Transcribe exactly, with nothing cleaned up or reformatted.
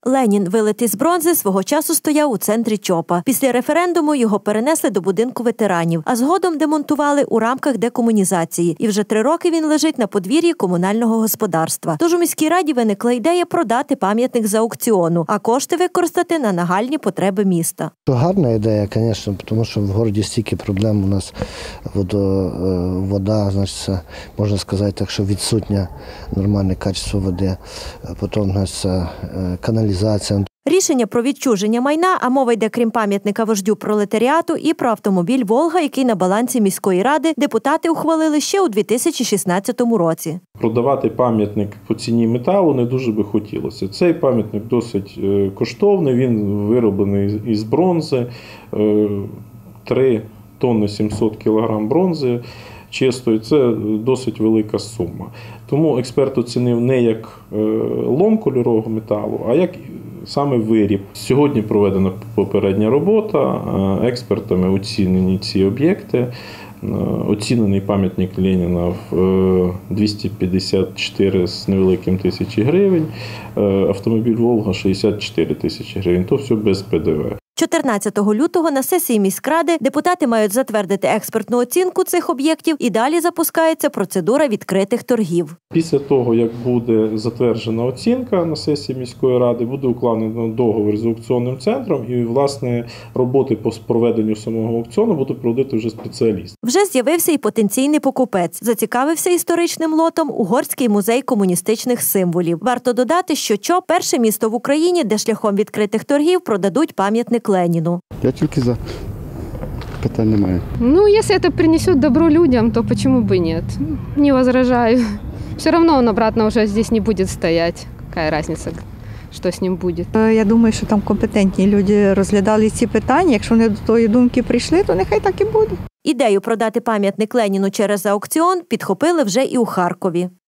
Ленін, вилитий з бронзи, свого часу стояв у центрі ЧОПа. Після референдуму його перенесли до будинку ветеранів, а згодом демонтували у рамках декомунізації. І вже три роки він лежить на подвір'ї комунального господарства. Тож у міській раді виникла ідея продати пам'ятник з аукціону, а кошти використати на нагальні потреби міста. Гарна ідея, звісно, тому що в місті стільки проблем у нас. Водо, вода, значить, можна сказати так, що відсутнє нормальне качество води. Потім у нас каналізація. Рішення про відчуження майна, а мова йде крім пам'ятника вождю пролетаріату і про автомобіль «Волга», який на балансі міської ради, депутати ухвалили ще у дві тисячі шістнадцятому році. Продавати пам'ятник по ціні металу не дуже би хотілося. Цей пам'ятник досить коштовний, він вироблений із бронзи, три тонни сімсот кілограм бронзи чистої, це досить велика сума. Тому експерт оцінив не як лом кольорового металу, а як саме виріб. Сьогодні проведена попередня робота, експертами оцінені ці об'єкти. Оцінений пам'ятник Леніна в двісті п'ятдесят чотири з невеликим тисячі гривень, автомобіль «Волга» – шістдесят чотири тисячі гривень, то все без Пе Де Ве. чотирнадцятого лютого на сесії міськради депутати мають затвердити експертну оцінку цих об'єктів і далі запускається процедура відкритих торгів. Після того, як буде затверджена оцінка на сесії міської ради, буде укладено договір з аукціонним центром і, власне, роботи по проведенню самого аукціону будуть проводити вже спеціалісти. Вже з'явився і потенційний покупець. Зацікавився історичним лотом Угорський музей комуністичних символів. Варто додати, що ЧОП – перше місто в Україні, де шляхом відкритих торгів продадуть пам'ятник Леніну. Я тільки за. Питань немає. Ну, якщо це принесе добро людям, то чому б і ні? Не возражаю. Все одно він обратно вже тут не буде стояти. Яка різниця, що з ним буде? Я думаю, що там компетентні люди розглядали ці питання. Якщо вони до тої думки прийшли, то нехай так і буде. Ідею продати пам'ятник Леніну через аукціон підхопили вже і у Харкові.